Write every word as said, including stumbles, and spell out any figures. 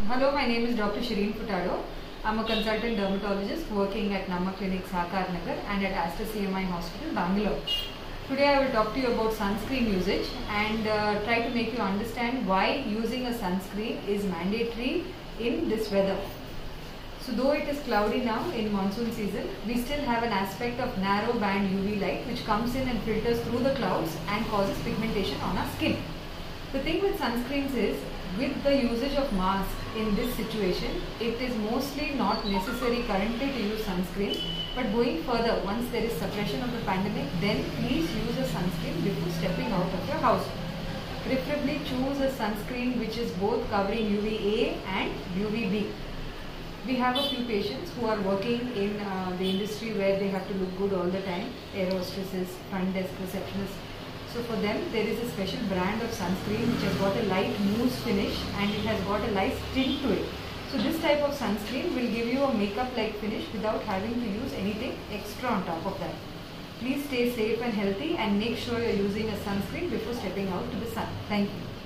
Hello, my name is Doctor Shireen Furtado. I'm a consultant dermatologist working at Namma Clinic, Sakar Nagar and at Aster C M I Hospital, Bangalore. Today I will talk to you about sunscreen usage and uh, try to make you understand why using a sunscreen is mandatory in this weather. So though it is cloudy now in monsoon season, we still have an aspect of narrow band U V light which comes in and filters through the clouds and causes pigmentation on our skin. The thing with sunscreens is, with the usage of mask in this situation, it is mostly not necessary currently to use sunscreen, but going further, once there is suppression of the pandemic, then please use a sunscreen before stepping out of your house. Preferably choose a sunscreen which is both covering U V A and U V B. We have a few patients who are working in uh, the industry where they have to look good all the time, air hostesses, front desk receptionists. So for them, there is a special brand of sunscreen which has got a light mousse finish and it has got a light tint to it. So this type of sunscreen will give you a makeup-like finish without having to use anything extra on top of that. Please stay safe and healthy and make sure you are using a sunscreen before stepping out to the sun. Thank you.